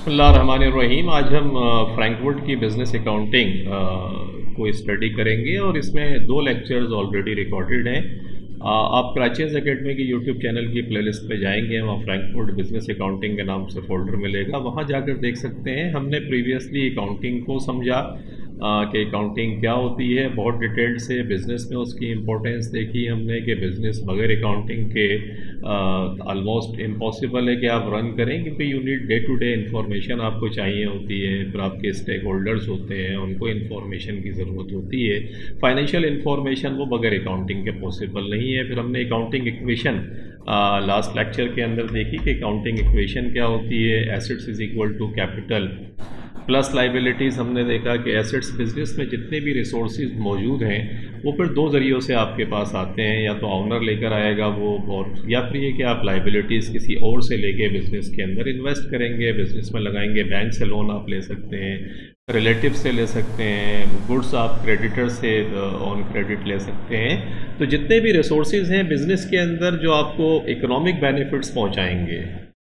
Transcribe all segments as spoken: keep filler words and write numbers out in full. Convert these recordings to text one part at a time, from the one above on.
बिस्मिल्लाहिर्रहमानिर्रहीम। आज हम फ्रैंकफर्ट की बिज़नेस अकाउंटिंग को स्टडी करेंगे और इसमें दो लेक्चर्स ऑलरेडी रिकॉर्डेड हैं। आ, आप कराचीज़ एकेडमी के यूट्यूब चैनल की प्लेलिस्ट पे जाएंगे, वहाँ फ्रैंकफर्ट बिज़नेस अकाउंटिंग के नाम से फोल्डर मिलेगा, वहाँ जाकर देख सकते हैं। हमने प्रीवियसली अकाउंटिंग को समझा कि अकाउंटिंग क्या होती है, बहुत डिटेल्ड से बिज़नेस में उसकी इम्पोर्टेंस देखी हमने कि बिज़नेस बगैर अकाउंटिंग के ऑलमोस्ट इम्पॉसिबल है कि आप रन करें, क्योंकि you need day to day information आपको चाहिए होती है। फिर आपके स्टेक होल्डर्स होते हैं, उनको इन्फॉर्मेशन की ज़रूरत होती है। फाइनेंशियल इन्फॉर्मेशन वो बगैर अकाउंटिंग के पॉसिबल नहीं है। फिर हमने अकाउंटिंग इक्वेशन लास्ट लेक्चर के अंदर देखी कि अकाउंटिंग इक्वेशन क्या होती है। Assets is equal to capital plus liabilities. हमने देखा कि एसेट्स बिजनेस में जितने भी रिसोर्सेज मौजूद हैं वो फिर दो ज़रियों से आपके पास आते हैं, या तो ऑनर लेकर आएगा वो, और या फिर ये कि आप लाइबिलिटीज़ किसी और से लेके बिज़नेस के अंदर इन्वेस्ट करेंगे, बिज़नेस में लगाएंगे। बैंक से लोन आप ले सकते हैं, रिलेटिव से ले सकते हैं, गुड्स आप क्रेडिटर से ऑन क्रेडिट ले सकते हैं। तो जितने भी रिसोर्सेज हैं बिज़नेस के अंदर जो आपको इकोनॉमिक बेनिफिट्स पहुँचाएंगे,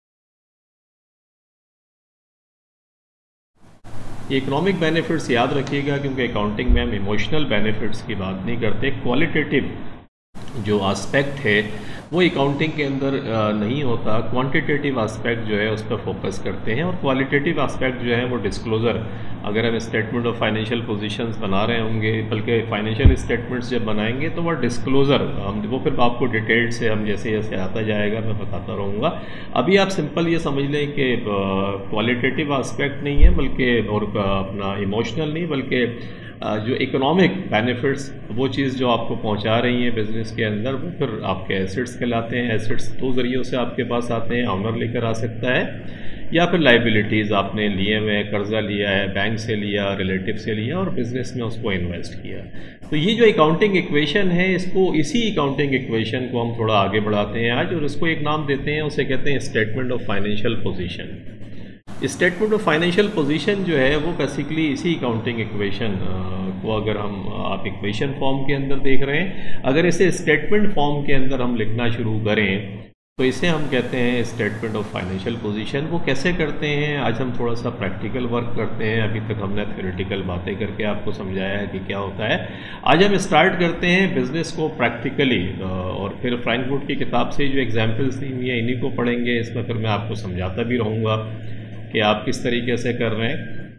ये इकोनॉमिक बेनिफिट्स याद रखिएगा, क्योंकि अकाउंटिंग में हम इमोशनल बेनिफिट्स की बात नहीं करते। क्वालिटेटिव जो एस्पेक्ट है वो अकाउंटिंग के अंदर नहीं होता। क्वांटिटेटिव एस्पेक्ट जो है उस पर फोकस करते हैं, और क्वालिटेटिव एस्पेक्ट जो है वो डिस्क्लोज़र। अगर हम स्टेटमेंट ऑफ फाइनेंशियल पोजीशंस बना रहे होंगे, बल्कि फाइनेंशियल स्टेटमेंट्स जब बनाएंगे तो वह डिस्क्लोज़र हम वो फिर आपको डिटेल से हम जैसे जैसे आता जाएगा मैं बताता रहूँगा। अभी आप सिंपल ये समझ लें कि क्वालिटेटिव एस्पेक्ट नहीं है, बल्कि और अपना इमोशनल नहीं, बल्कि जो इकोनॉमिक बेनिफिट्स वो चीज़ जो आपको पहुंचा रही है बिज़नेस के अंदर, वो फिर आपके एसेट्स कहलाते हैं। एसेट्स दो ज़रियों से आपके पास आते हैं, ऑनर लेकर आ सकता है, या फिर लाइबिलिटीज़ आपने लिए हुए, कर्जा लिया है, बैंक से लिया, रिलेटिव से लिया और बिज़नेस में उसको इन्वेस्ट किया। तो ये जो अकाउंटिंग इक्वेशन है, इसको इसी अकाउंटिंग इक्वेशन को हम थोड़ा आगे बढ़ाते हैं आज, और इसको एक नाम देते हैं, उसे कहते हैं statement of financial position. Statement of financial position जो है वो बेसिकली इसी अकाउंटिंग इक्वेशन को, अगर हम आप इक्वेशन फॉर्म के अंदर देख रहे हैं, अगर इसे स्टेटमेंट फॉर्म के अंदर हम लिखना शुरू करें तो इसे हम कहते हैं स्टेटमेंट ऑफ फाइनेंशियल पोजीशन। वो कैसे करते हैं, आज हम थोड़ा सा प्रैक्टिकल वर्क करते हैं। अभी तक हमने थ्योरेटिकल बातें करके आपको समझाया है कि क्या होता है। आज हम स्टार्ट करते हैं बिज़नेस को प्रैक्टिकली, और फिर फ्रैंकफर्ट की किताब से जो एग्जाम्पल्स दी हुई हैं इन्हीं को पढ़ेंगे। इसमें फिर मैं आपको समझाता भी रहूँगा कि आप किस तरीके से कर रहे हैं।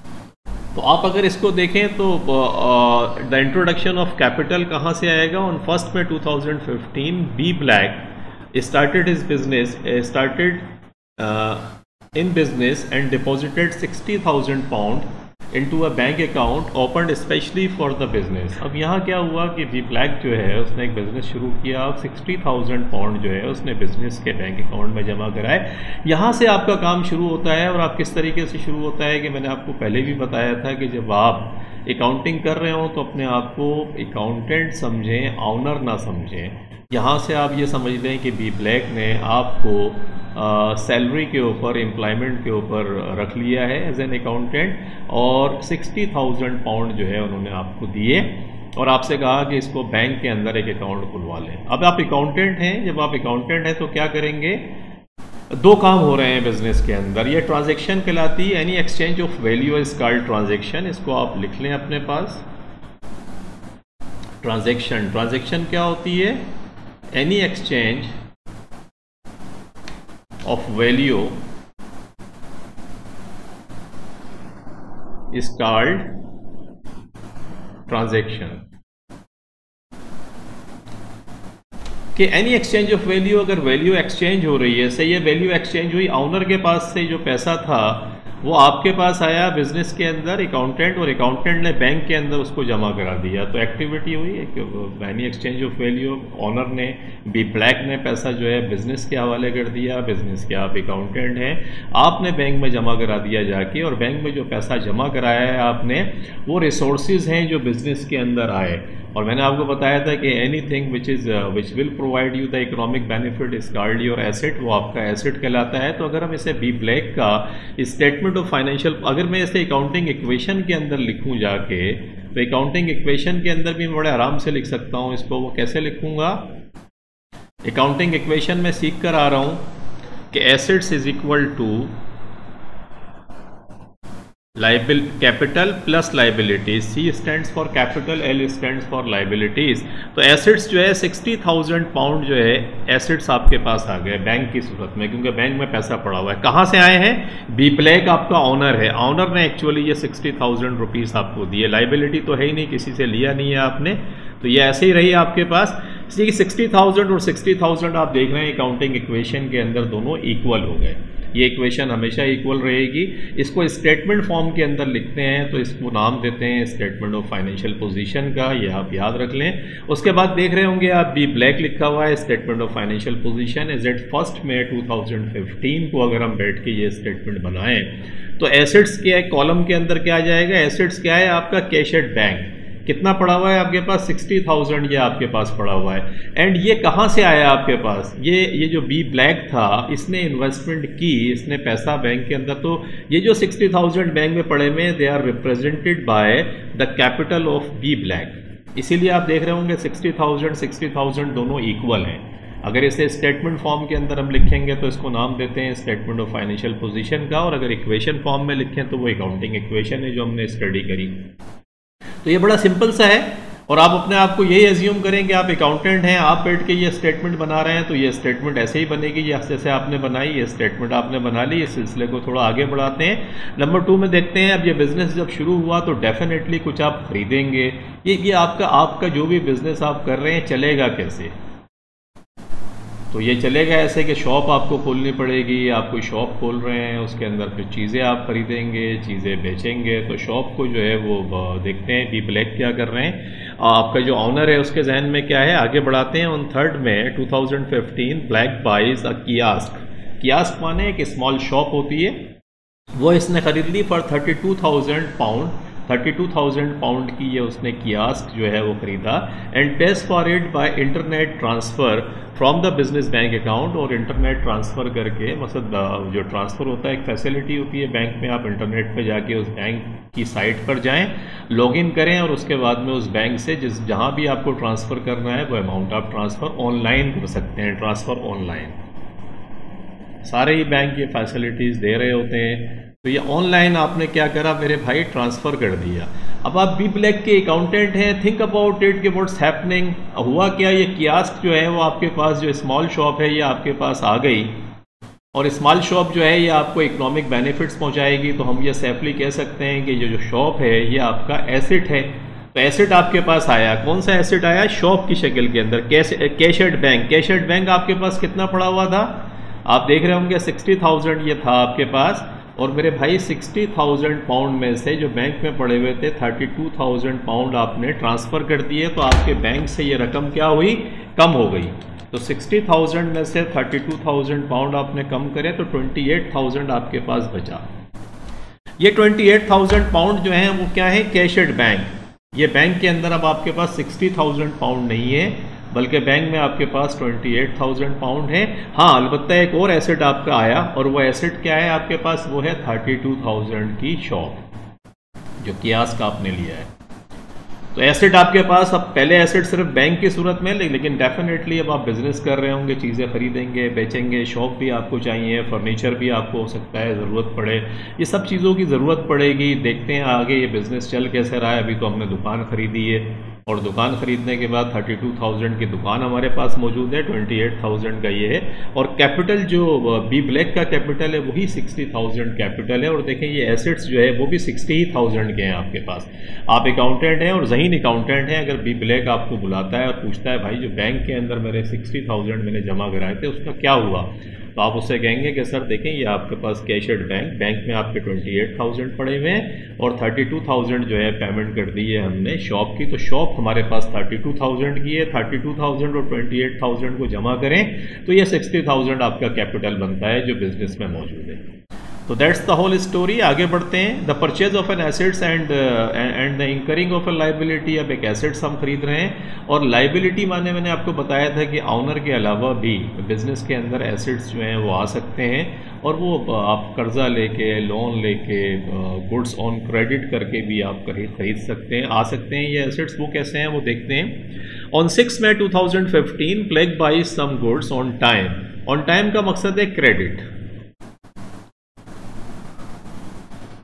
तो आप अगर इसको देखें तो द इंट्रोडक्शन ऑफ कैपिटल कहाँ से आएगा। On first May two thousand fifteen B Black started his business uh, started uh, in business and deposited sixty thousand pound into a bank account opened especially for the business। अब यहाँ क्या हुआ कि B black जो है उसने एक business शुरू किया, अब सिक्सटी थाउजेंड पाउंड जो है उसने बिज़नेस के बैंक अकाउंट में जमा कराए। यहाँ से आपका काम शुरू होता है। और आप किस तरीके से शुरू होता है कि मैंने आपको पहले भी बताया था कि जब आप अकाउंटिंग कर रहे हो तो अपने आप को अकाउंटेंट समझें, ऑनर ना समझें। यहाँ से आप ये समझ लें कि बी ब्लैक ने आपको सैलरी के ऊपर, एम्प्लॉयमेंट के ऊपर रख लिया है एज एन अकाउंटेंट, और सिक्सटी थाउजेंड पाउंड जो है उन्होंने आपको दिए और आपसे कहा कि इसको बैंक के अंदर एक अकाउंट खुलवा लें। अब आप अकाउंटेंट हैं, जब आप अकाउंटेंट हैं तो क्या करेंगे, दो काम हो रहे हैं बिजनेस के अंदर। ये ट्रांजैक्शन कहलाती है, any exchange of value is called transaction. इसको आप लिख लें अपने पास। ट्रांजैक्शन ट्रांजैक्शन क्या होती है, any exchange of value is called transaction। कि एनी एक्सचेंज ऑफ वैल्यू, अगर वैल्यू एक्सचेंज हो रही है, से ये वैल्यू एक्सचेंज हुई, ऑनर के पास से जो पैसा था वो आपके पास आया बिजनेस के अंदर अकाउंटेंट, और अकाउंटेंट ने बैंक के अंदर उसको जमा करा दिया, तो एक्टिविटी हुई है कि any exchange of value. Owner ने, बी ब्लैक ने पैसा जो है बिजनेस के हवाले कर दिया, बिजनेस के आप अकाउंटेंट हैं, आपने बैंक में जमा करा दिया जाके, और बैंक में जो पैसा जमा कराया है आपने वो रिसोर्सेज हैं जो बिजनेस के अंदर आए। और मैंने आपको बताया था कि anything which is which will provide you the economic benefit is called your asset, वो आपका एसेट कहलाता है। तो अगर हम इसे बी ब्लैक का स्टेटमेंट ऑफ फाइनेंशियल, अगर मैं इसे अकाउंटिंग इक्वेशन के अंदर लिखूं जाके, तो अकाउंटिंग इक्वेशन के अंदर भी मैं बड़े आराम से लिख सकता हूं इसको। वो कैसे लिखूंगा, अकाउंटिंग इक्वेशन में सीख कर आ रहा हूं कि assets is equal to liable capital plus liabilities, C stands for capital, L stands for liabilities. तो एसेट्स जो है सिक्सटी थाउजेंड पाउंड जो है एसेट्स आपके पास आ गए बैंक की सूरत में, क्योंकि बैंक में पैसा पड़ा हुआ है। कहाँ से आए हैं? बी ब्लैक आपका ऑनर है, ऑनर ने एक्चुअली ये सिक्सटी थाउजेंड रुपीज़ आपको दिए। लाइबिलिटी तो है ही नहीं, किसी से लिया नहीं है आपने, तो ये ऐसे ही रही आपके पास। इसलिए सिक्सटी थाउजेंड और सिक्सटी थाउजेंड आप देख रहे हैं अकाउंटिंग इक्वेशन के अंदर दोनों इक्वल हो गए। ये इक्वेशन हमेशा इक्वल रहेगी। इसको स्टेटमेंट फॉर्म के अंदर लिखते हैं तो इसको नाम देते हैं स्टेटमेंट ऑफ फाइनेंशियल पोजीशन का, ये आप याद रख लें। उसके बाद देख रहे होंगे आप बी ब्लैक लिखा हुआ है statement of financial position as at first May two thousand fifteen को अगर हम बैठ के ये स्टेटमेंट बनाएं तो एसेट्स क्या है, कॉलम के अंदर क्या आ जाएगा? एसेट्स क्या है आपका? Cash at bank. कितना पड़ा हुआ है आपके पास? सिक्सटी थाउजेंड ये आपके पास पड़ा हुआ है। एंड ये कहाँ से आया आपके पास? ये ये जो बी ब्लैक था इसने इन्वेस्टमेंट की, इसने पैसा बैंक के अंदर, तो ये जो सिक्सटी थाउजेंड बैंक में पड़े हुए they are represented by the capital of B Black. इसीलिए आप देख रहे होंगे सिक्सटी थाउजेंड सिक्सटी थाउजेंड दोनों इक्वल हैं। अगर इसे स्टेटमेंट फॉर्म के अंदर हम लिखेंगे तो इसको नाम देते हैं स्टेटमेंट ऑफ फाइनेंशियल पोजीशन का, और अगर इक्वेशन फॉर्म में लिखें तो वो अकाउंटिंग इक्वेशन है जो हमने स्टडी करी। तो ये बड़ा सिंपल सा है, और आप अपने आप को यही एज्यूम करें कि आप अकाउंटेंट हैं, आप बैठ के ये स्टेटमेंट बना रहे हैं तो ये स्टेटमेंट ऐसे ही बनेगी जैसे आपने बनाई। ये स्टेटमेंट आपने बना ली। इस सिलसिले को थोड़ा आगे बढ़ाते हैं। नंबर टू में देखते हैं, अब ये बिजनेस जब शुरू हुआ तो डेफिनेटली कुछ आप खरीदेंगे। ये ये आपका आपका जो भी बिजनेस आप कर रहे हैं चलेगा कैसे? तो ये चलेगा ऐसे कि शॉप आपको खोलनी पड़ेगी। आप कोई शॉप खोल रहे हैं, उसके अंदर फिर चीज़ें आप खरीदेंगे, चीज़ें बेचेंगे। तो शॉप को जो है वो देखते हैं बी ब्लैक क्या कर रहे हैं। आपका जो ऑनर है उसके जहन में क्या है, आगे बढ़ाते हैं। On third May two thousand fifteen Black buys a kiosk. Kiosk माने एक स्मॉल शॉप होती है, वो इसने खरीद ली for thirty two thousand pound. Thirty two thousand pound की ये उसने कियास्क जो है वो खरीदा। And pays for it by internet transfer from the business bank account. और इंटरनेट ट्रांसफ़र करके, मतलब जो ट्रांसफ़र होता है एक फैसिलिटी होती है बैंक में, आप इंटरनेट पे जाके उस बैंक की साइट पर जाएं, लॉगिन करें, और उसके बाद में उस बैंक से जिस जहां भी आपको ट्रांसफ़र करना है वो अमाउंट आप ट्रांसफ़र ऑनलाइन कर सकते हैं। ट्रांसफ़र ऑनलाइन सारे ही बैंक ये फैसिलिटीज़ दे रहे होते हैं। तो ये ऑनलाइन आपने क्या करा मेरे भाई, ट्रांसफ़र कर दिया। अब आप बी ब्लैक के अकाउंटेंट हैं, थिंक अबाउट इट कि व्हाट्स हैपनिंग। हुआ क्या, ये कियास्क जो है वो आपके पास, जो स्मॉल शॉप है ये आपके पास आ गई, और स्मॉल शॉप जो है ये आपको इकोनॉमिक बेनिफिट्स पहुंचाएगी। तो हम ये सेफली कह सकते हैं कि ये जो शॉप है ये आपका एसेट है। तो एसेट आपके पास आया, कौन सा एसेट आया? शॉप की शक्ल के अंदर। Cash cash at bank. Cash at bank आपके पास कितना पड़ा हुआ था? आप देख रहे होंगे सिक्सटी थाउजेंड ये था आपके पास। और मेरे भाई सिक्सटी थाउजेंड पाउंड में से जो बैंक में पड़े हुए थे थर्टी टू थाउजेंड पाउंड आपने ट्रांसफ़र कर दिए, तो आपके बैंक से ये रकम क्या हुई? कम हो गई। तो सिक्सटी थाउजेंड में से थर्टी टू थाउजेंड पाउंड आपने कम करे तो ट्वेंटी एट थाउजेंड आपके पास बचा। ये ट्वेंटी एट थाउजेंड पाउंड जो है वो क्या है? Cash at bank. ये बैंक के अंदर अब आपके पास सिक्सटी थाउजेंड पाउंड नहीं है, बल्कि बैंक में आपके पास ट्वेंटी एट थाउजेंड पाउंड है। हाँ, अलबत्ता एक और एसेट आपका आया, और वो एसेट क्या है आपके पास? वो है थर्टी टू थाउजेंड की शॉप जो कियास्क आपने लिया है। तो एसेट आपके पास, अब पहले एसेट सिर्फ बैंक की सूरत में, लेकिन डेफिनेटली अब आप बिजनेस कर रहे होंगे, चीज़ें खरीदेंगे, बेचेंगे, शॉप भी आपको चाहिए, फर्नीचर भी आपको हो सकता है ज़रूरत पड़े, ये सब चीज़ों की ज़रूरत पड़ेगी। देखते हैं आगे ये बिज़नेस चल कैसे रहा है। अभी तो हमने दुकान खरीदी है, और दुकान खरीदने के बाद थर्टी टू थाउजेंड की दुकान हमारे पास मौजूद है, ट्वेंटी एट थाउजेंड का ये है। और कैपिटल जो बी ब्लैक का कैपिटल है वही सिक्सटी थाउजेंड कैपिटल है। और देखें ये एसेट्स जो है वो भी सिक्सटी थाउजेंड के हैं आपके पास। आप अकाउंटेंट हैं और जहीन अकाउंटेंट हैं। अगर बी ब्लैक आपको बुलाता है और पूछता है भाई जो बैंक के अंदर मेरे सिक्सटी थाउजेंड मैंने जमा कराए थे उसका क्या हुआ, तो आप उससे कहेंगे कि सर देखें ये आपके पास कैश एट बैंक, बैंक में आपके ट्वेंटी एट थाउजेंड पड़े हुए हैं, और थर्टी टू थाउजेंड जो है पेमेंट कर दी है हमने शॉप की। तो शॉप हमारे पास थर्टी टू थाउजेंड की है। थर्टी टू थाउजेंड और ट्वेंटी एट थाउजेंड को जमा करें तो ये सिक्सटी थाउजेंड आपका कैपिटल बनता है जो बिजनेस में मौजूद है। तो दैट्स द होल स्टोरी। आगे बढ़ते हैं। The purchase of an assets and and the incurring of a liability. अब एक एसेट्स हम खरीद रहे हैं, और लाइबिलिटी माने मैंने आपको बताया था कि ऑनर के अलावा भी बिजनेस के अंदर एसेट्स जो हैं वो आ सकते हैं, और वो आप कर्जा लेके, लोन लेके, गुड्स ऑन क्रेडिट करके भी आप खरीद खरीद सकते हैं, आ सकते हैं। ये एसेट्स वो कैसे हैं वो देखते हैं। On six May two thousand fifteen plague buy some goods on time. On time का मकसद है क्रेडिट।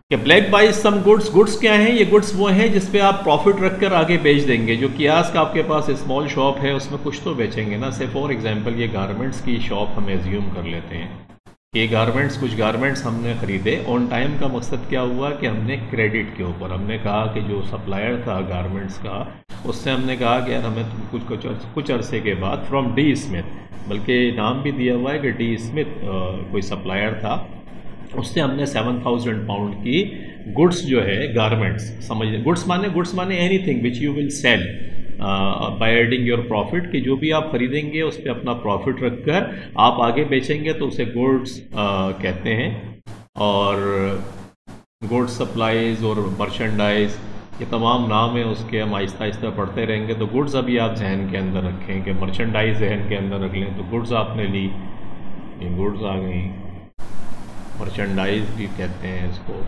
कि Black buys some goods, goods क्या हैं? ये गुड्स वो हैं जिस पे आप प्रॉफिट रखकर आगे बेच देंगे। जो कियास का आपके पास स्मॉल शॉप है उसमें कुछ तो बेचेंगे ना। से फॉर एग्जांपल ये गारमेंट्स की शॉप हम एज्यूम कर लेते हैं कि गारमेंट्स, कुछ गारमेंट्स हमने ख़रीदे ऑन टाइम। का मकसद क्या हुआ कि हमने क्रेडिट के ऊपर हमने कहा कि जो सप्लायर था गारमेंट्स का, उससे हमने कहा कि यार हमें कुछ कुछ कुछ अरसे के बाद फ्रॉम डी स्मिथ, बल्कि नाम भी दिया हुआ है कि डी स्मिथ कोई सप्लायर था, उससे हमने सेवन थाउजेंड पाउंड की गुड्स जो है गारमेंट्स, समझ, गुड्स माने गुड्स माने anything which you will sell by adding your profit, कि जो भी आप खरीदेंगे उस पर अपना प्रॉफिट रखकर आप आगे बेचेंगे तो उसे गुड्स uh, कहते हैं। और गुड्स सप्लाईज और मर्चेंडाइज, ये तमाम नाम है उसके, हम आहिस्ता आहिस्ता पढ़ते रहेंगे। तो गुड्स अभी आप जहन के अंदर रखें कि मर्चेंडाइज जहन के अंदर रख लें। तो गुड्स आपने ली, ये गुड्स आ गई, मर्चेंडाइज भी कहते हैं इसको।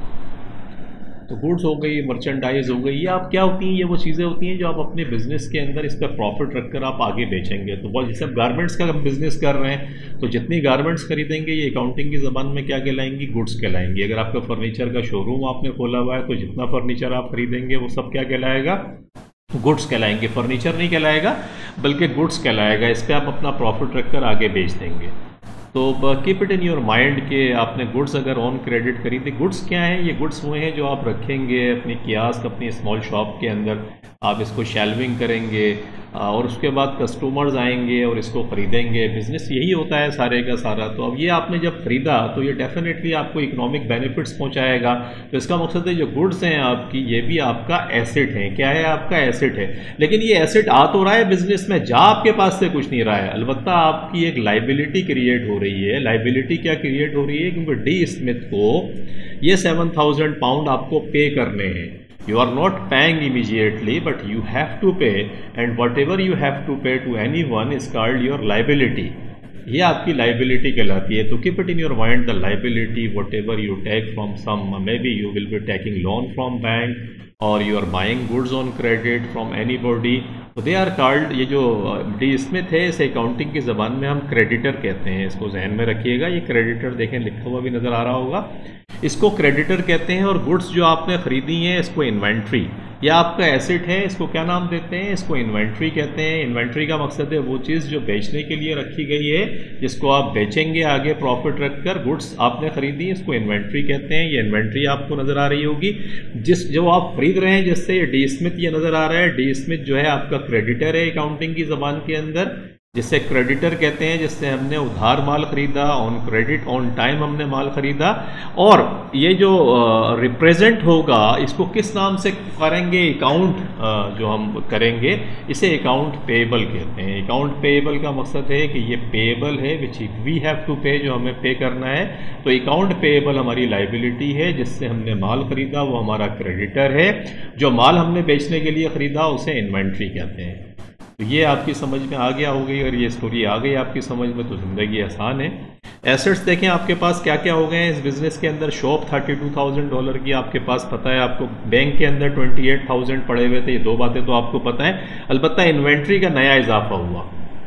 तो गुड्स हो गई, मर्चेंडाइज हो गई, ये आप क्या होती हैं? ये वो चीज़ें होती हैं जो आप अपने बिजनेस के अंदर इस पर प्रॉफिट रखकर आप आगे बेचेंगे। तो वो जैसे आप गारमेंट्स का बिजनेस कर रहे हैं तो जितनी गारमेंट्स खरीदेंगे ये अकाउंटिंग की ज़बान में क्या कहलाएंगी? गुड्स कहलाएंगी। अगर आपका फर्नीचर का शोरूम आपने खोला हुआ है तो जितना फर्नीचर आप खरीदेंगे वो सब क्या कहलाएगा? गुड्स कहलाएंगे। फर्नीचर नहीं कहलाएगा बल्कि गुड्स कहलाएगा। इस पर आप अपना प्रॉफिट रखकर आगे बेच देंगे। तो keep it in your mind कि आपने गुड्स अगर ऑन क्रेडिट खरीदे, गुड्स क्या हैं? ये गुड्स वो हैं जो आप रखेंगे अपनी कियास्क, अपनी स्मॉल शॉप के अंदर, आप इसको शेल्विंग करेंगे और उसके बाद कस्टमर्स आएंगे और इसको ख़रीदेंगे। बिज़नेस यही होता है सारे का सारा। तो अब ये आपने जब ख़रीदा तो ये डेफिनेटली आपको इकोनॉमिक बेनिफिट्स पहुंचाएगा। तो इसका मकसद है जो गुड्स हैं आपकी, ये भी आपका एसेट है। क्या है? आपका एसेट है। लेकिन ये एसेट आ तो रहा है बिजनेस में, जा आपके पास से कुछ नहीं रहा है, अलबत्ता आपकी एक लाइबिलिटी क्रिएट हो रही है। लाइबिलिटी क्या क्रिएट हो रही है? क्योंकि डी स्मिथ को ये सेवन थाउजेंड पाउंड आपको पे करने हैं। You are not paying immediately, but you have to pay, and whatever you have to pay to anyone is called your liability. ये आपकी liability कहलाती है। तो keep it in your mind the liability, whatever you take from some, maybe you will be taking loan from bank or you are buying goods on credit from anybody. तो they are called, ये जो D Smith है इसे accounting की ज़बान में हम creditor कहते हैं। इसको जहन में रखिएगा। ये क्रेडिटर देखें लिखा हुआ भी नज़र आ रहा होगा, इसको क्रेडिटर कहते हैं। और गुड्स जो आपने ख़रीदी हैं इसको इन्वेंट्री, या आपका एसेट है, इसको क्या नाम देते हैं? इसको इन्वेंट्री कहते हैं। इन्वेंट्री का मकसद है वो चीज़ जो बेचने के लिए रखी गई है, जिसको आप बेचेंगे आगे प्रॉफिट रखकर। गुड्स आपने खरीदी, इसको इन्वेंट्री कहते हैं। ये इन्वेंट्री आपको नज़र आ रही होगी। जिस जो आप खरीद रहे हैं जिससे ये डी स्मिथ ये नज़र आ रहा है, डी स्मिथ जो है आपका क्रेडिटर है अकाउंटिंग की ज़बान के अंदर, जिसे क्रेडिटर कहते हैं, जिससे हमने उधार माल खरीदा, ऑन क्रेडिट, ऑन टाइम हमने माल खरीदा। और ये जो रिप्रेजेंट होगा इसको किस नाम से करेंगे? अकाउंट जो हम करेंगे इसे अकाउंट पेएबल कहते हैं। अकाउंट पेएबल का मकसद है कि ये पेएबल है विच वी हैव टू पे, जो हमें पे करना है। तो अकाउंट पेएबल हमारी लाइबिलिटी है, जिससे हमने माल खरीदा, वो हमारा क्रेडिटर है। जो माल हमने बेचने के लिए खरीदा उसे इन्वेंट्री कहते हैं। तो ये आपकी समझ में आ गया हो गई। अगर ये स्टोरी आ गई आपकी समझ में तो ज़िंदगी आसान है। एसेट्स देखें आपके पास क्या क्या हो गए हैं इस बिज़नेस के अंदर। Shop thirty two thousand dollar की आपके पास पता है, आपको बैंक के अंदर ट्वेंटी एट थाउजेंड पड़े हुए थे। ये दो बातें तो आपको पता है। अलबत्ता इन्वेंट्री का नया इजाफा हुआ।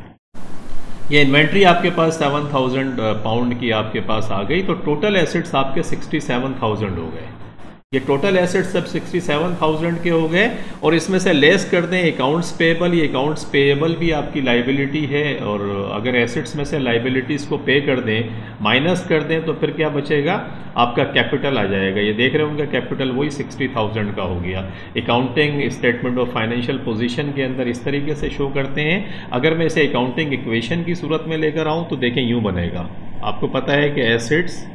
ये इन्वेंट्री आपके पास सेवन थाउजेंड पाउंड की आपके पास आ गई। तो टोटल एसेट्स आपके सिक्सटी सेवन थाउजेंड हो गए। ये टोटल एसेट्स सब सिक्सटी सेवन थाउजेंड के हो गए। और इसमें से लेस कर दें अकाउंट्स पेएबल, ये अकाउंट्स पेएबल भी आपकी लाइबिलिटी है। और अगर एसेट्स में से लाइबिलिटीज़ को पे कर दें, माइनस कर दें, तो फिर क्या बचेगा? आपका कैपिटल आ जाएगा। ये देख रहे होंगे कैपिटल वही सिक्सटी थाउजेंड का हो गया। Accounting statement of financial position के अंदर इस तरीके से शो करते हैं। अगर मैं इसे अकाउंटिंग इक्वेशन की सूरत में लेकर आऊँ तो देखें यूँ बनेगा। आपको पता है कि एसेट्स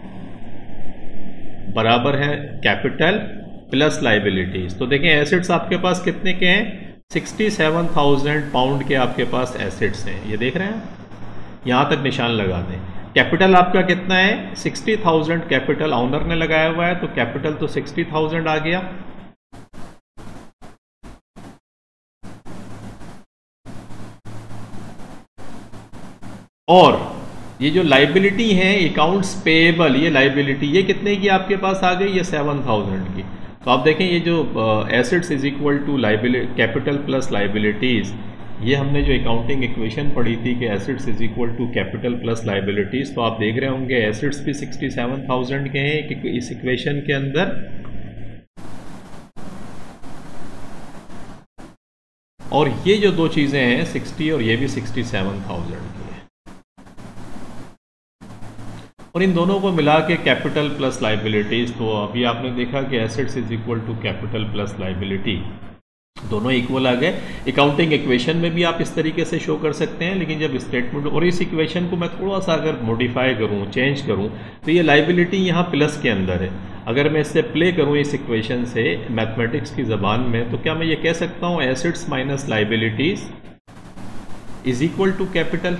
बराबर है कैपिटल प्लस लाइबिलिटीज। तो देखें एसेट्स आपके पास कितने के हैं? सिक्सटी सेवन थाउजेंड पाउंड के आपके पास एसेट्स हैं। ये देख रहे हैं, यहाँ तक निशान लगा दें। कैपिटल आपका कितना है? सिक्सटी थाउजेंड कैपिटल ऑनर ने लगाया हुआ है, तो कैपिटल तो सिक्सटी थाउजेंड आ गया। और ये जो लाइबिलिटी है अकाउंट्स पेएबल, ये लाइबिलिटी ये कितने की आपके पास आ गई? ये सेवन थाउजेंड की। तो आप देखें ये जो assets is equal to liability capital plus liabilities, ये हमने जो अकाउंटिंग इक्वेशन पढ़ी थी कि assets is equal to capital plus liabilities. तो आप देख रहे होंगे एसेट्स भी सिक्सटी सेवन थाउजेंड के हैं इस इक्वेशन के अंदर, और ये जो दो चीज़ें हैं सिक्सटी और ये भी सिक्सटी सेवन थाउजेंड की है, और इन दोनों को मिला के कैपिटल प्लस लाइबिलिटीज़, तो अभी आपने देखा कि assets is equal to capital plus liability, दोनों इक्वल आ गए। अकाउंटिंग इक्वेशन में भी आप इस तरीके से शो कर सकते हैं, लेकिन जब स्टेटमेंट, और इस इक्वेशन को मैं थोड़ा सा अगर मॉडिफाई करूं, चेंज करूं, तो ये लाइबिलिटी यहाँ प्लस के अंदर है। अगर मैं इससे प्ले करूं इस इक्वेशन से मैथमेटिक्स की ज़बान में, तो क्या मैं ये कह सकता हूं assets minus liabilities is equal to capital.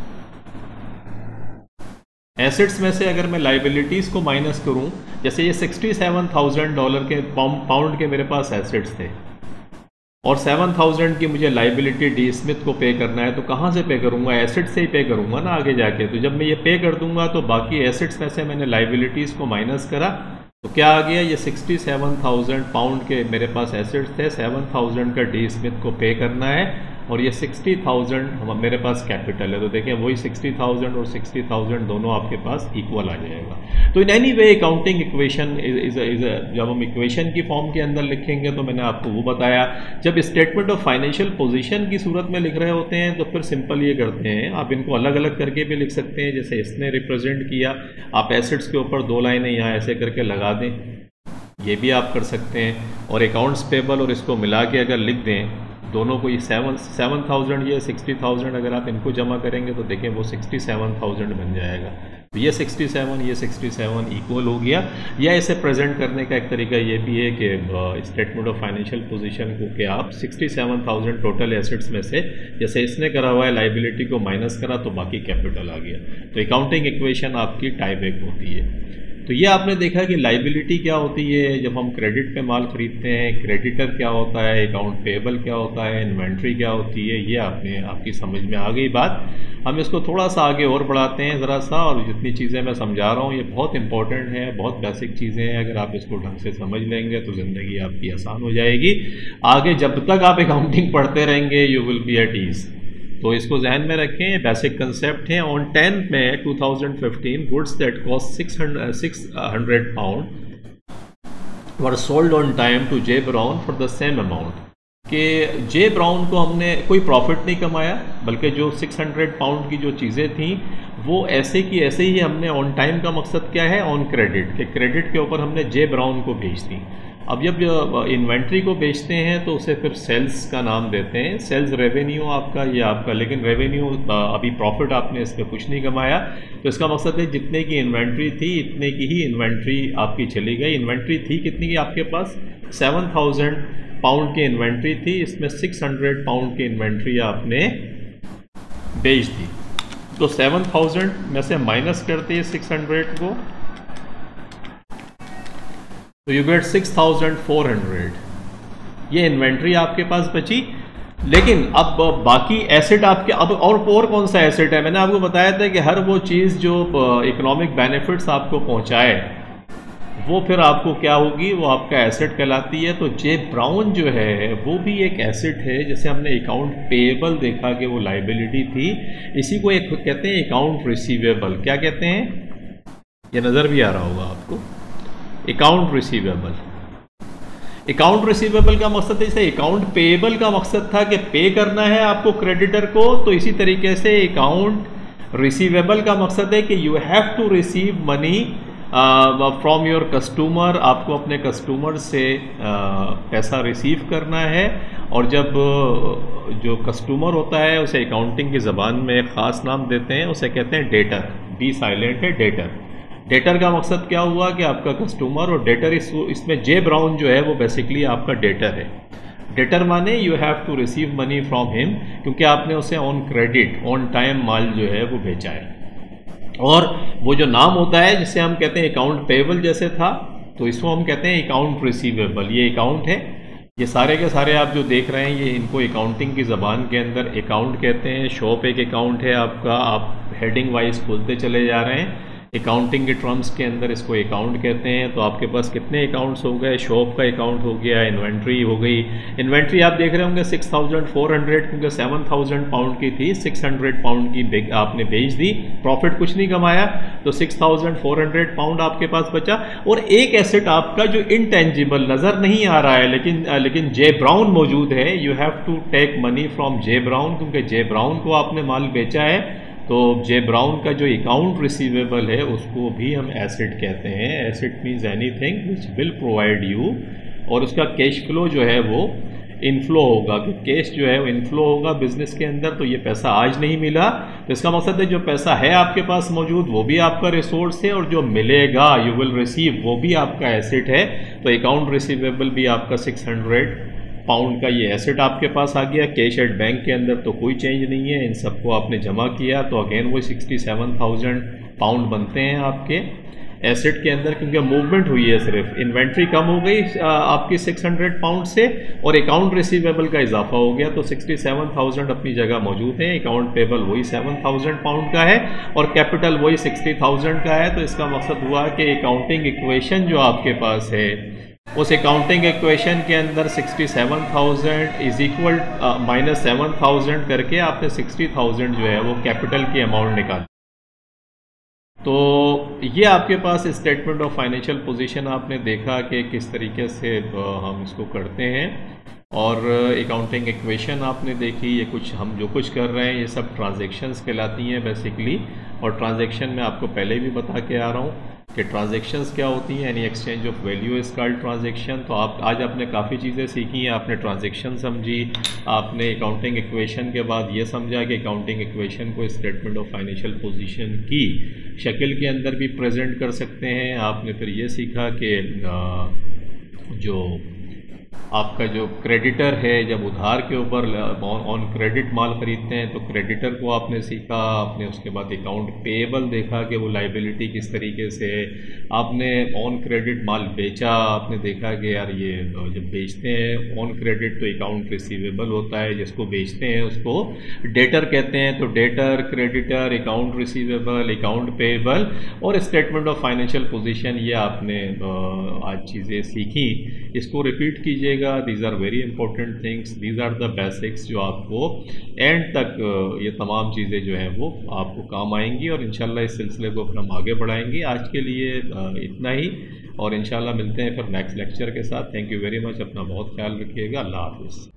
Assets में से अगर मैं लाइबिलिटीज़ को माइनस करूं, जैसे ये सिक्सटी सेवन थाउजेंड डॉलर के पाउंड के मेरे पास एसेट्स थे और सेवन थाउजेंड की मुझे लाइबिलिटी डी स्मिथ को पे करना है, तो कहाँ से पे करूँगा? एसेट से ही पे करूँगा ना आगे जाके। तो जब मैं ये पे कर दूंगा तो बाकी एसेट्स में से मैंने लाइबिलिटीज़ को माइनस करा, तो क्या आ गया? ये सिक्सटी सेवन थाउजेंड पाउंड के मेरे पास एसेट्स थे, सेवन थाउजेंड का डी स्मिथ को पे करना है, और ये सिक्सटी थाउजेंड हम मेरे पास कैपिटल है। तो देखें वही सिक्सटी थाउजेंड और सिक्सटी थाउजेंड दोनों आपके पास इक्वल आ जाएगा। तो in any way accounting equation is is जब हम इक्वेशन की फॉर्म के अंदर लिखेंगे, तो मैंने आपको वो बताया। जब स्टेटमेंट ऑफ फाइनेंशियल पोजीशन की सूरत में लिख रहे होते हैं, तो फिर सिंपल ये करते हैं, आप इनको अलग अलग करके भी लिख सकते हैं। जैसे इसने रिप्रेजेंट किया, आप एसेट्स के ऊपर दो लाइनें यहाँ ऐसे करके लगा दें, ये भी आप कर सकते हैं। और अकाउंट्स पेबल और इसको मिला के अगर लिख दें, दोनों को, ये सेवन सेवन थाउजेंड ये सिक्सटी थाउजेंड अगर आप इनको जमा करेंगे तो देखें वो सिक्सटी सेवन थाउजेंड बन जाएगा। तो ये सिक्सटी सेवन ये सिक्सटी सेवन इक्वल हो गया। या इसे प्रेजेंट करने का एक तरीका ये भी है कि स्टेटमेंट ऑफ फाइनेंशियल पोजीशन को कि आप sixty seven thousand total assets में से, जैसे इसने करा हुआ है लाइबिलिटी को माइनस करा तो बाकी कैपिटल आ गया। तो अकाउंटिंग इक्वेशन आपकी टाइप एक होती है। तो ये आपने देखा कि लाइबिलिटी क्या होती है जब हम क्रेडिट पे माल खरीदते हैं, क्रेडिटर क्या होता है, अकाउंट पेबल क्या होता है, इन्वेंट्री क्या होती है, ये आपने आपकी समझ में आ गई बात। हम इसको थोड़ा सा आगे और बढ़ाते हैं ज़रा सा, और जितनी चीज़ें मैं समझा रहा हूँ ये बहुत इंपॉर्टेंट है, बहुत बेसिक चीज़ें हैं। अगर आप इसको ढंग से समझ लेंगे तो ज़िंदगी आपकी आसान हो जाएगी। आगे जब तक आप अकाउंटिंग पढ़ते रहेंगे you will be at ease. तो इसको जहन में रखें, बेसिक कंसेप्ट है। ऑन टेंथ में two thousand fifteen goods that cost six hundred pound were sold on time to J Brown for the same amount. कि जे ब्राउन को हमने कोई प्रॉफिट नहीं कमाया, बल्कि जो सिक्स हंड्रेड पाउंड की जो चीज़ें थी वो ऐसे की ऐसे ही हमने, ऑन टाइम का मकसद क्या है? ऑन क्रेडिट, के क्रेडिट के ऊपर हमने जे ब्राउन को भेज दी। अब जब इन्वेंट्री को बेचते हैं तो उसे फिर सेल्स का नाम देते हैं, सेल्स रेवेन्यू आपका, ये आपका, लेकिन रेवेन्यू अभी प्रॉफिट आपने इस पर कुछ नहीं कमाया। तो इसका मकसद है जितने की इन्वेंट्री थी इतने की ही इन्वेंट्री आपकी चली गई। इन्वेंट्री थी कितनी की आपके पास? सेवन थाउजेंड पाउंड की इन्वेंट्री थी, इसमें सिक्स हंड्रेड पाउंड की इन्वेंट्री आपने बेच दी। तो सेवन थाउजेंड में से माइनस करते हैं सिक्स हंड्रेड को, तो you get six thousand four hundred. ये इन्वेंट्री आपके पास बची। लेकिन अब बाकी एसेट आपके, अब और और कौन सा एसेट है? मैंने आपको बताया था कि हर वो चीज़ जो इकोनॉमिक बेनिफिट्स आपको पहुंचाए वो फिर आपको क्या होगी? वो आपका एसेट कहलाती है। तो जे ब्राउन जो है वो भी एक एसेट है। जैसे हमने अकाउंट पेएबल देखा कि वो लाइबिलिटी थी, इसी को एक कहते हैं अकाउंट रिसीवेबल। क्या कहते हैं? ये नज़र भी आ रहा होगा आपको, अकाउंट रिसीवेबल। अकाउंट रिसीवेबल का मकसद है, जैसे अकाउंट पेएबल का मकसद था कि पे करना है आपको क्रेडिटर को, तो इसी तरीके से अकाउंट रिसीवेबल का मकसद है कि you have to receive money from your customer. आपको अपने कस्टमर से uh, पैसा रिसीव करना है। और जब uh, जो कस्टमर होता है उसे अकाउंटिंग की ज़बान में एक ख़ास नाम देते हैं, उसे कहते हैं डेटर। बी साइलेंट है, डेटर। डेटर का मकसद क्या हुआ कि आपका कस्टमर, और डेटर इस इसमें जे ब्राउन जो है वो बेसिकली आपका डेटर है। डेटर माने you have to receive money from him, क्योंकि आपने उसे ऑन क्रेडिट, ऑन टाइम माल जो है वो बेचा है। और वो जो नाम होता है जिसे हम कहते हैं अकाउंट पेएबल जैसे था, तो इसको हम कहते हैं अकाउंट रिसीवेबल। ये अकाउंट है, ये सारे के सारे आप जो देख रहे हैं ये इनको अकाउंटिंग की ज़बान के अंदर अकाउंट कहते हैं। शॉप एक अकाउंट है आपका, आप हेडिंग वाइज खोलते चले जा रहे हैं। अकाउंटिंग के टर्म्स के अंदर इसको अकाउंट कहते हैं। तो आपके पास कितने अकाउंट्स हो गए, शॉप का अकाउंट हो गया, इन्वेंट्री हो गई। इन्वेंट्री आप देख रहे होंगे सिक्स थाउजेंड फोर हंड्रेड क्योंकि सेवन थाउजेंड पाउंड की थी, सिक्स हंड्रेड पाउंड की आपने बेच दी, प्रॉफिट कुछ नहीं कमाया, तो six thousand four hundred pound आपके पास बचा। और एक एसेट आपका जो इनटेंजिबल नज़र नहीं आ रहा है लेकिन लेकिन जे ब्राउन मौजूद है, you have to take money from J Brown, क्योंकि जे ब्राउन को आपने माल बेचा है। तो जे ब्राउन का जो अकाउंट रिसीवेबल है उसको भी हम एसेट कहते हैं। Asset means anything which will provide you, और उसका कैश फ्लो जो है वो इनफ्लो होगा, कि कैश जो है वो इनफ्लो होगा बिजनेस के अंदर। तो ये पैसा आज नहीं मिला, तो इसका मकसद है जो पैसा है आपके पास मौजूद वो भी आपका रिसोर्स है, और जो मिलेगा यू विल रिसीव वो भी आपका एसेट है। तो अकाउंट रिसीवेबल भी आपका सिक्स हंड्रेड पाउंड का ये एसेट आपके पास आ गया। कैश एट बैंक के अंदर तो कोई चेंज नहीं है, इन सबको आपने जमा किया तो अगेन वो सिक्सटी सेवन थाउजेंड पाउंड बनते हैं आपके एसेट के अंदर, क्योंकि मूवमेंट हुई है सिर्फ। इन्वेंट्री कम हो गई आपकी सिक्स हंड्रेड पाउंड से, और अकाउंट रिसीवेबल का इजाफा हो गया, तो सिक्सटी सेवन थाउजेंड अपनी जगह मौजूद है। अकाउंट पेबल वही सेवन थाउजेंड पाउंड का है, और कैपिटल वही सिक्सटी थाउजेंड का है। तो इसका मकसद हुआ कि अकाउंटिंग इक्वेशन जो आपके पास है, उस अकाउंटिंग इक्वेशन के अंदर sixty seven thousand is equal minus seven thousand करके आपने सिक्सटी थाउजेंड जो है वो कैपिटल की अमाउंट निकाली। तो ये आपके पास स्टेटमेंट ऑफ फाइनेंशियल पोजीशन आपने देखा कि किस तरीके से हम इसको करते हैं, और अकाउंटिंग इक्वेशन आपने देखी। ये कुछ हम जो कुछ कर रहे हैं ये सब ट्रांजैक्शंस कहलाती हैं बेसिकली, और ट्रांजैक्शन में आपको पहले भी बता के आ रहा हूँ कि ट्रांजैक्शंस क्या होती हैं। यानी exchange of value is called transaction. तो आप आज आपने काफ़ी चीज़ें सीखी हैं, आपने ट्रांजैक्शन समझी, आपने अकाउंटिंग इक्वेशन के बाद ये समझा कि अकाउंटिंग इक्वेशन को स्टेटमेंट ऑफ फाइनेंशियल पोजीशन की शक्ल के अंदर भी प्रेजेंट कर सकते हैं। आपने फिर ये सीखा कि जो आपका जो क्रेडिटर है, जब उधार के ऊपर ऑन क्रेडिट माल खरीदते हैं तो क्रेडिटर को आपने सीखा। आपने उसके बाद अकाउंट पेएबल देखा कि वो लाइबिलिटी किस तरीके से है। आपने ऑन क्रेडिट माल बेचा, आपने देखा कि यार ये जब बेचते हैं ऑन क्रेडिट तो अकाउंट रिसीवेबल होता है, जिसको बेचते हैं उसको डेटर कहते हैं। तो debtor, creditor, account receivable, account payable और स्टेटमेंट ऑफ फाइनेंशियल पोजीशन, ये आपने आज चीज़ें सीखी। इसको रिपीट कीजिएगा। These are very important things, these are the basics जो आपको एंड तक ये तमाम चीज़ें जो हैं वो आपको काम आएंगी, और इंशाल्लाह इस सिलसिले को फिर हम आगे बढ़ाएंगे। आज के लिए इतना ही, और इंशाल्लाह मिलते हैं फिर नेक्स्ट लेक्चर के साथ। थैंक यू वेरी मच, अपना बहुत ख्याल रखिएगा। अल्लाह हाफिज़।